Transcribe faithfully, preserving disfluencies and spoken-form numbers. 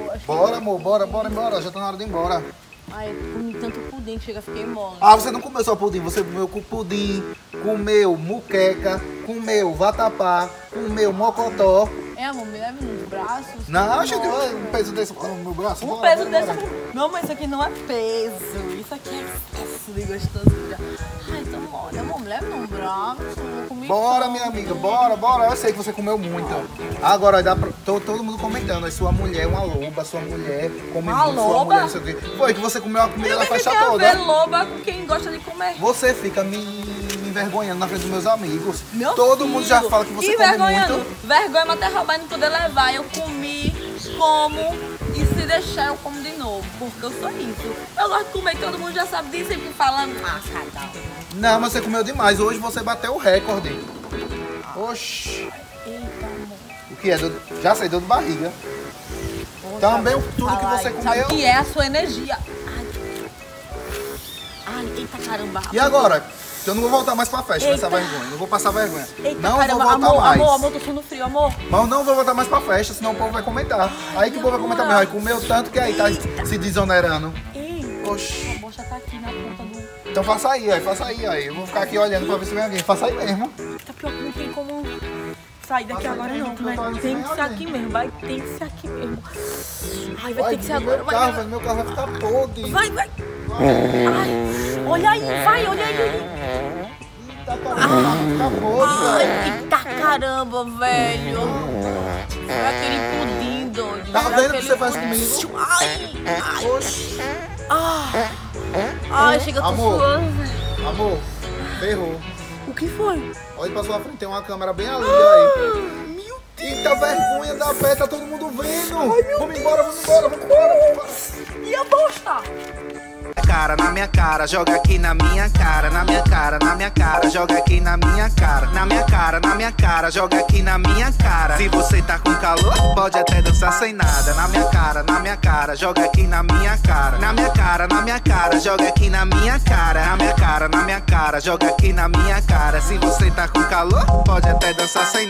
acho Bora, que... amor, bora, bora, embora. Já tá na hora de ir embora. Ai, eu comi tanto pudim que chega, fiquei mole. Ah, você não comeu só pudim, você comeu com pudim, comeu muqueca, comeu vatapá, comeu mocotó. É, amor, me leve nos braços. Não, gente, um peso desse no meu braço. Um bora, peso bora, desse... bora. Não, mas isso aqui não é peso. Isso aqui é excesso de gostoso. Ai, tô mole. Amor, me leve no braço. Eu comi Bora, tanto. minha amiga, bora, bora. Eu sei que você comeu muito. Agora, dá pra, tô, todo mundo comentando. A sua mulher é uma loba, sua mulher come Uma muito, sua loba? mulher não sei o quê. Foi que você comeu a comida E o da que, que festa tem a toda. ver loba com quem gosta de comer? Você fica me, me envergonhando na frente dos meus amigos. Meu Todo filho, mundo já fala que você e come vergonhando. muito. Vergonha mas até roubar e não poder levar. Eu comi, como e se deixar eu como de novo. Porque eu sou isso. Eu gosto de comer, todo mundo já sabe disso. Sempre falando, ah, cada Não, mas você comeu demais. Hoje você bateu o recorde. Oxi. Eita, amor. O que é? Dor- Já sei, dor de barriga. Poxa, Também vou tudo que falar, você Sabe comeu. o que é a sua energia? Ai, Ai eita caramba. E agora? Eu não vou voltar mais pra festa, Eita. nessa vergonha. Não vou passar vergonha. Eita não caramba, vou voltar amor, mais. amor, amor, tô sentindo frio, amor. Mas eu não vou voltar mais pra festa, senão o povo vai comentar. Aí que o povo vai comentar mesmo. Aí comeu tanto que aí tá Eita. se desonerando. Ei, Oxi. a bocha tá aqui na ponta do... Então faça aí, aí, faça aí, aí. Eu vou ficar aqui olhando pra ver se vem alguém. Faça aí mesmo. Tá pior que não tem como sair daqui Passa agora aí, não, que eu tô né? ali Tem sem que ser alguém. aqui mesmo, vai ter que ser aqui mesmo. Ai, vai Vai, ter que ser meu agora, vai, carro, vai, vai, meu carro vai ficar podre. vai, vai. Ai, olha aí, vai, olha aí. Eita, caramba, vai ficar podre, Ai, velho. eita caramba, velho. Foi aquele pudim, doido. Tá Foi vendo o que aquele- você faz comigo? Ai, ai, Oxi. ai. Ai, chega, eu tô Amor. suando, velho. Amor, ferrou. O que foi? Olha pra sua frente, tem uma câmera bem ali, aí. Eita vergonha da pé, tá todo mundo vendo. Vamos embora, vamos embora, vamos embora, vamos embora. E a bosta? Cara, na minha cara, joga aqui na minha cara, na minha cara, na minha cara, joga aqui na minha cara, na minha cara, na minha cara, joga aqui na minha cara. Se você tá com calor, pode até dançar sem nada. Na minha cara, na minha cara, joga aqui na minha cara, na minha cara, na minha cara, joga aqui na minha cara, na minha cara, na minha cara, joga aqui na minha cara. Se você tá com calor, pode até dançar sem